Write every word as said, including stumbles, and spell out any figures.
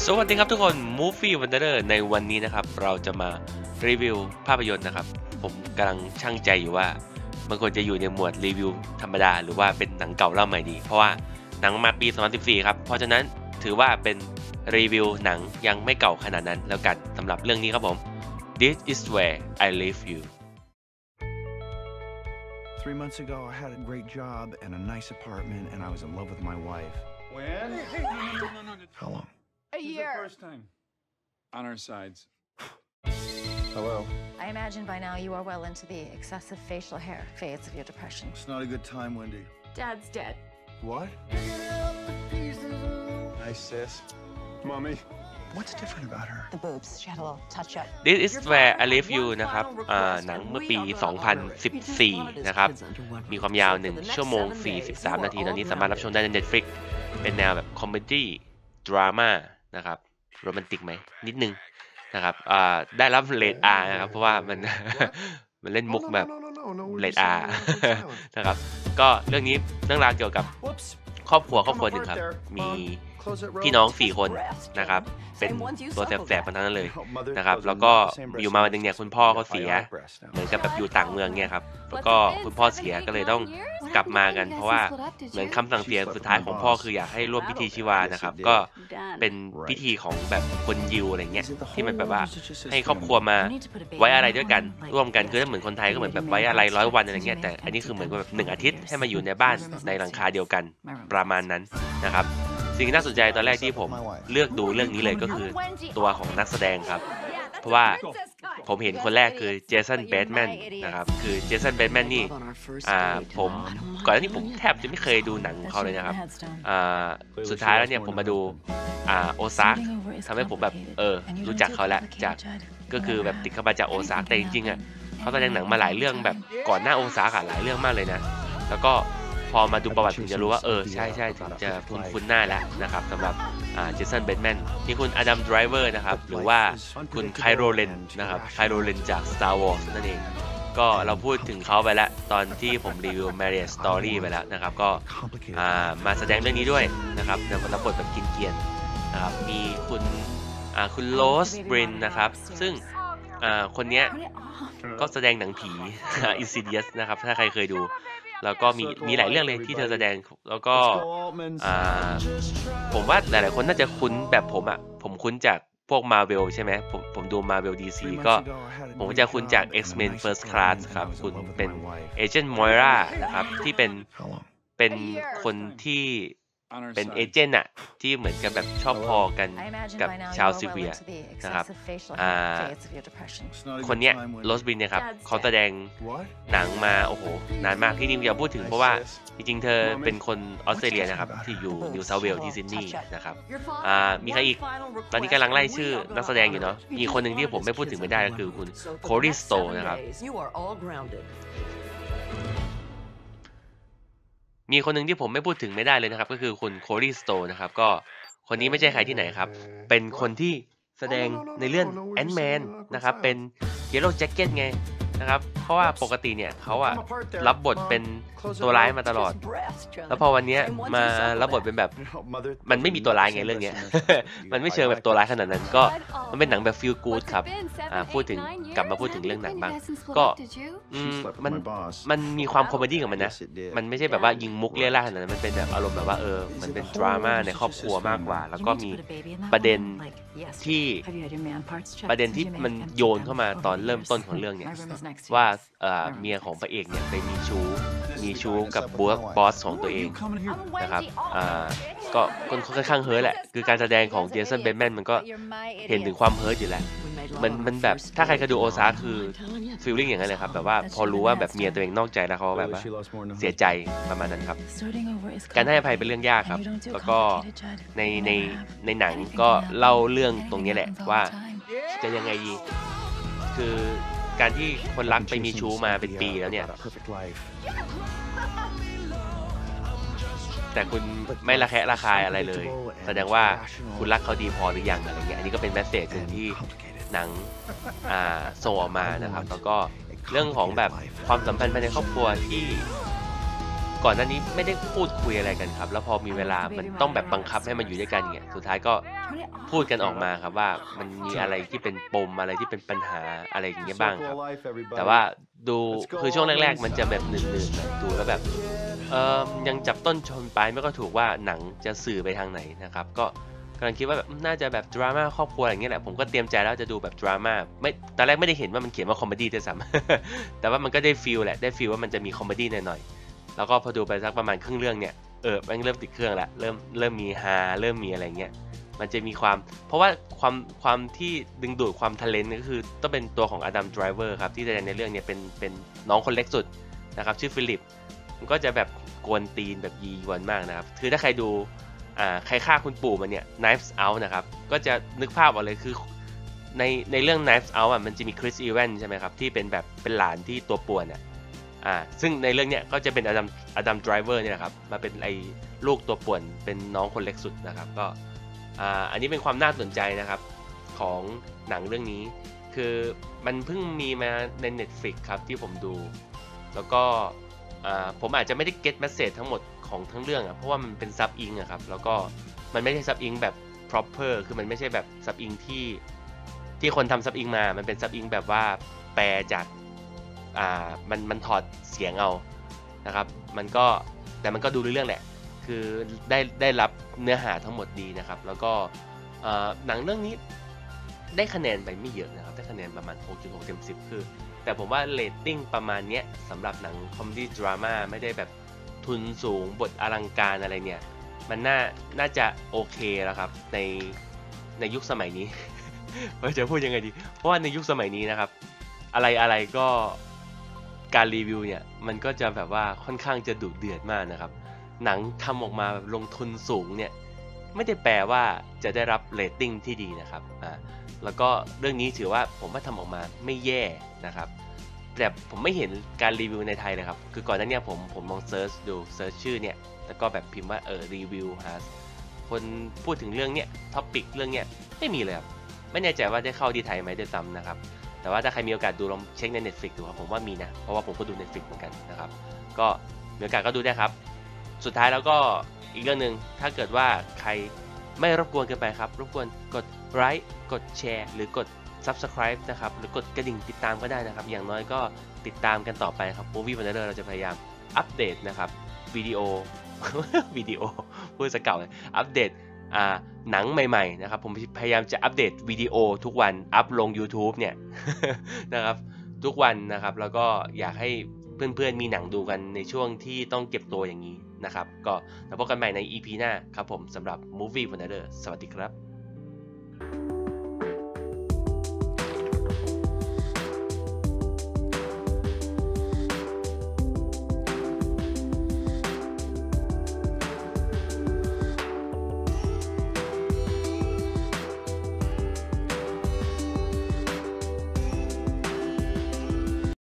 สวัสดีครับทุกคน Movie Wanderer ในวันนี้นะครับเราจะมารีวิวภาพยนตร์นะครับผมกำลังชั่งใจอยู่ว่ามันควรจะอยู่ในหมวดรีวิวธรรมดาหรือว่าเป็นหนังเก่าเล่าใหม่ดีเพราะว่าหนังมาปีสองพันสิบสี่ครับเพราะฉะนั้นถือว่าเป็นรีวิวหนังยังไม่เก่าขนาดนั้นแล้วกันสำหรับเรื่องนี้ครับผม This is where I leave you Three months ago, I had a great job and a nice apartment, and I was in love with my wife. When? No, no, no, no. How long? A year. The first time. On our sides. Hello. I imagine by now you are well into the excessive facial hair phase of your depression. It's not a good time, Wendy. Dad's dead. What? Hi, sis. Mommy. What's different about her? The boobs. She had a little touch up. This is where I leave you นะครับอ่าหนังเมื่อปีสองพันสิบสี่นะครับมีความยาวหนึ่งชั่วโมงสี่สิบสามนาทีตอนนี้สามารถรับชมได้ใน Netflix เป็นแนวแบบคอมเมดี้ดราม่านะครับโรแมนติกไหมนิดนึงนะครับอ่าได้รับเรท R นะครับเพราะว่ามันมันเล่นมุกแบบเรท R นะครับก็เรื่องนี้เรื่องราวเกี่ยวกับครอบครัวครอบครัวหนึ่งครับมีพี่น้องสี่คนนะครับเป็นตัวแสบๆกันทั้งนั้นเลยนะครับแล้วก็อยู่มาวันหนึ่งเนี่ยคุณพ่อเขาเสียเหมือนกับแบบอยู่ต่างเมืองเนี่ยครับแล้วก็คุณพ่อเสียก็เลยต้องกลับมากันเพราะว่าเหมือนคำสั่งเสียสุดท้ายของพ่อคืออยากให้ร่วมพิธีชีวานะครับก็เป็นพิธีของแบบคนยิวอะไรเงี้ยที่มันแบบว่าให้ครอบครัวมาไว้อะไรด้วยกันร่วมกันคือถ้าเหมือนคนไทยก็เหมือนแบบไว้อะไรร้อยวันอะไรเงี้ยแต่อันนี้คือเหมือนแบบหนึ่งอาทิตย์ให้มาอยู่ในบ้านในหลังคาเดียวกันประมาณนั้นนะครับสิ่งที่น่าสนใจตอนแรกที่ผมเลือกดูเรื่องนี้เลยก็คือตัวของนักแสดงครับเพราะว่าผมเห็นคนแรกคือเจสันเบธแมนนะครับคือเจสันเบธแมนนี่อ่าผมก่อนหน้านี้ผมแทบจะไม่เคยดูหนังของเขาเลยนะครับอ่าสุดท้ายแล้วเนี่ยผมมาดูอ่าโอซากทำให้ผมแบบเออรู้จักเขาแล้วจากก็คือแบบติดเข้ามาจากโอซากแต่จริงๆอ่ะเขาแสดงหนังมาหลายเรื่องแบบก่อนหน้าโอซากหลายเรื่องมากเลยนะแล้วก็พอมาดูประวัติถึงจะรู้ว่าเออใช่ใช่ถึงจะคุ้นคุ้นหน้าแล้วนะครับสำหรับอ่าเจสันเบธแมนมีคุณอดัมไดรเวอร์นะครับหรือว่าคุณไคโรเลนนะครับไคโรเลนจาก Star Wars นั่นเองก็เราพูดถึงเขาไปแล้วตอนที่ผมรีวิว Marriage Story ไปแล้วนะครับก็อ่ามาแสดงเรื่องนี้ด้วยนะครับในรับบทแบบกินเกียนนะครับมีคุณอ่าคุณโรสบรินนะครับซึ่งอ่าคนเนี้ยก็แสดงหนังผี Insidious นะครับถ้าใครเคยดูแล้วก็มีมีหลายเรื่องเลยที่เธอแสดงแล้วก็อ่าผมว่าหลายๆคนน่าจะคุ้นแบบผมอ่ะผมคุ้นจากพวก Marvel ใช่ไหมผมผมดู Marvel ดี ซี ก็ผมจะคุ้นจาก X-Men First Class ครับคุณเป็นเอเจนต์มอยรานะครับที่เป็นเป็นคนที่เป็นเอเจนต์อะที่เหมือนกับแบบชอบพอกันกับชาวซิเวียนะครับอ่าคนเนี้ยโรสบินเนี่ยครับเขาแสดงหนังมาโอ้โหนานมากที่นี่อย่าพูดถึงเพราะว่าจริงๆเธอเป็นคนออสเตรเลียนะครับที่อยู่นิวเซาท์เวลส์ที่ซิดนีย์นะครับอ่ามีใครอีกตอนนี้กำลังไล่ชื่อนักแสดงอยู่เนาะมีคนหนึ่งที่ผมไม่พูดถึงไม่ได้ก็คือคุณโคลีสโตนะครับมีคนหนึ่งที่ผมไม่พูดถึงไม่ได้เลยนะครับก็คือคุณโคลีสโตนะครับก็คนนี้ไม่ใช่ใครที่ไหนครับเป็นคนที่แสดงในเรื่องแอนท์แมนนะครับเป็นเยลโล่แจ็คเก็ตไงนะครับเพราะว่าปกติเนี่ยเขาอะรับบทเป็นตัวร้ายมาตลอดแล้วพอวันนี้มารับบทเป็นแบบมันไม่มีตัวร้ายไงเรื่องนี้ มันไม่เชิงแบบตัวร้ายขนาดนั้นก็มันเป็นหนังแบบฟีลกู๊ดครับอ่าพูดถึงกลับมาพูดถึงเรื่องหนังบ้างก็มันมันมีความคอมเมดี้กับมันนะมันไม่ใช่แบบว่ายิงมุกเลี่ยร่าขนาดนั้นมันเป็นแบบอารมณ์แบบว่าเออมันเป็นดราม่าในครอบครัวมากกว่าแล้วก็มีประเด็นที่ประเด็นที่มันโยนเข้ามาตอนเริ่มต้นของเรื่องเนี่ยว่าเมียของพระเอกเนี่ยไปมีชู้มีชู้กับบัวบอสของตัวเองนะครับก็ค่อนข้างเฮิร์ตแหละคือการแสดงของเจสันเบธแมนมันก็เห็นถึงความเฮิร์ตอยู่แล้วมันมันแบบถ้าใครเคยดูโอซาคือฟีลลิ่งอย่างนั้นเลยครับแบบว่าพอรู้ว่าแบบเมียตัวเองนอกใจแล้วเขาแบบว่าเสียใจประมาณนั้นครับการให้อภัยเป็นเรื่องยากครับแล้วก็ในในในหนังก็เล่าเรื่องตรงนี้แหละว่าจะยังไงดีคือการที่คนรักไปมีชู้มาเป็นปีแล้วเนี่ยแต่คุณไม่ระแคะระคายอะไรเลยแสดงว่าคุณรักเขาดีพอหรือยังอะไรเงี้ยอันนี้ก็เป็นแมสเสจหนึ่งที่หนังอ่าส่งออกมานะครับแล้วก็เรื่องของแบบความสัมพันธ์ภายในครอบครัวที่ก่อนหน้านี้ไม่ได้พูดคุยอะไรกันครับแล้วพอมีเวลามันต้องแบบบังคับให้มันอยู่ด้วยกันเงี้ยสุดท้ายก็พูดกันออกมาครับว่ามันมีอะไรที่เป็นปมอะไรที่เป็นปัญหาอะไรอย่างเงี้ยบ้างครับแต่ว่าดูคือช่วงแรกๆมันจะแบบหนื่นๆดูแล้วแบบเออยังจับต้นชนปลายไม่ก็ถูกว่าหนังจะสื่อไปทางไหนนะครับก็กำลังคิดว่าแบบน่าจะแบบดราม่าครอบครัวอะไรเงี้ยแหละผมก็เตรียมใจแล้วจะดูแบบดราม่าไม่ตอนแรกไม่ได้เห็นว่ามันเขียนว่าคอมเมดี้ด้วยซ้ำ แต่ว่ามันก็ได้ฟีลแหละได้ฟีลว่ามันจะมีคอมเมดี้หน่อยๆแล้วก็พอดูไปสักประมาณครึ่งเรื่องเนี่ยเออมันเริ่มติดเครื่องละเริ่มเริ่มมีฮาเริ่มมีอะไรเงี้ยมันจะมีความเพราะว่าความความที่ดึงดูดความทะเลนก็คือต้องเป็นตัวของอดัมไดรเวอร์ครับที่แสดงในเรื่องเนี่ยเป็นเป็นน้องคนเล็กสุดนะครับชื่อฟิลิปมันก็จะแบบกวนตีนแบบยีหวนมากนะครับคือถ้าใครดูอ่าใครฆ่าคุณปู่มันเนี่ย Knives Out นะครับก็จะนึกภาพออกเลยคือในในเรื่อง Knives Out อ่ะมันจะมีคริสอีแวนใช่ไหมครับที่เป็นแบบเป็นหลานที่ตัวป่วนอ่ะอ่าซึ่งในเรื่องเนี้ยก็จะเป็นอดัมอดัมไดรเวอร์เนี่ยนะครับมาเป็นไอ้ลูกตัวป่วนเป็นน้องคนเล็กสุดนะครับก็อ่าอันนี้เป็นความน่าสนใจนะครับของหนังเรื่องนี้คือมันเพิ่งมีมาใน Netflix ครับที่ผมดูแล้วก็อ่าผมอาจจะไม่ได้เก็ตแมสเสจทั้งหมดของทั้งเรื่องอ่ะเพราะว่ามันเป็นซับอิงอะครับแล้วก็มันไม่ใช่ซับอิงแบบ proper คือมันไม่ใช่แบบซับอิงที่ที่คนทำซับอิงมามันเป็นซับอิงแบบว่าแปลจากอ่ามันมันถอดเสียงเอานะครับมันก็แต่มันก็ดูรู้เรื่องแหละคือได้ได้รับเนื้อหาทั้งหมดดีนะครับแล้วก็หนังเรื่องนี้ได้คะแนนไปไม่เยอะนะครับได้คะแนนประมาณ หกจุดหก เต็มสิบคือแต่ผมว่าเรตติ้งประมาณเนี้ยสำหรับหนังคอมเมดี้ดราม่าไม่ได้แบบทุนสูงบทอลังการอะไรเนี่ยมันน่าน่าจะโอเคแล้วครับในในยุคสมัยนี้ ว่าจะพูดยังไงดีเพราะว่าในยุคสมัยนี้นะครับอะไรอะไรก็การรีวิวเนี่ยมันก็จะแบบว่าค่อนข้างจะดุเดือดมากนะครับหนังทำออกมาแบบลงทุนสูงเนี่ยไม่ได้แปลว่าจะได้รับเรตติ้งที่ดีนะครับอ่าแล้วก็เรื่องนี้ถือว่าผมว่าทำออกมาไม่แย่นะครับแต่ผมไม่เห็นการรีวิวในไทยเลยครับคือก่อนหน้านี้ผมผมลองเซิร์ชดูเซิร์ชชื่อเนี่ยแล้วก็แบบพิมพ์ว่าเออรีวิวหาคนพูดถึงเรื่องเนี้ยท็อปิกเรื่องเนี้ยไม่มีเลยครับไม่แน่ใจว่าได้เข้าที่ไทยไหมด้วยซ้ำนะครับแต่ว่าถ้าใครมีโอกาสดูลองเช็คใน Netflix ดูครับผมว่ามีนะเพราะว่าผมก็ดู Netflix เหมือนกันนะครับก็มีโอกาสก็ดูได้ครับสุดท้ายแล้วก็อีกเรื่องหนึ่งถ้าเกิดว่าใครไม่รบกวนเกินไปครับรบกวนกดไลค์กดแชร์หรือกด Subscribe นะครับหรือกดกระดิ่งติดตามก็ได้นะครับอย่างน้อยก็ติดตามกันต่อไปครับ Movie Wanderer เราจะพยายามอัปเดตนะครับวิดีโอ วิดีโอพูดสเก่าเลยอัปเดตอ่าหนังใหม่ๆนะครับผมพยายามจะอัปเดตวิดีโอทุกวันอัพลง YouTube เนี่ย นะครับทุกวันนะครับแล้วก็อยากให้เพื่อนๆมีหนังดูกันในช่วงที่ต้องเก็บตัวอย่างนี้นะครับก็แล้วพบกันใหม่ใน อี พี หน้าครับผมสำหรับ Movie Wanderer สวัสดีครับ